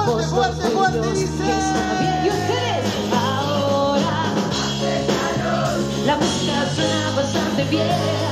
somos los tuyos, que está bien. Y ustedes, ahora, la música suena bastante bien.